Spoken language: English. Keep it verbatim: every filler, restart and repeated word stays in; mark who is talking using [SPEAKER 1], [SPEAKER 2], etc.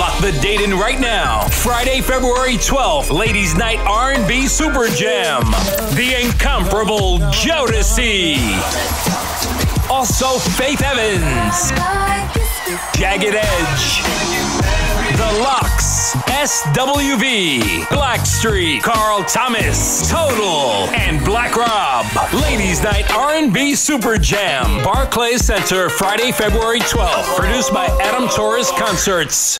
[SPEAKER 1] Lock the date in right now. Friday, February twelfth, Ladies Night R and B Super Jam. The incomparable JODECI. Also, Faith Evans. Jagged Edge. The Lux. S W V. Blackstreet. Carl Thomas. Total. And Black Rob. Ladies Night R and B Super Jam. Barclays Center, Friday, February twelfth. Produced by Adam Torres Concerts.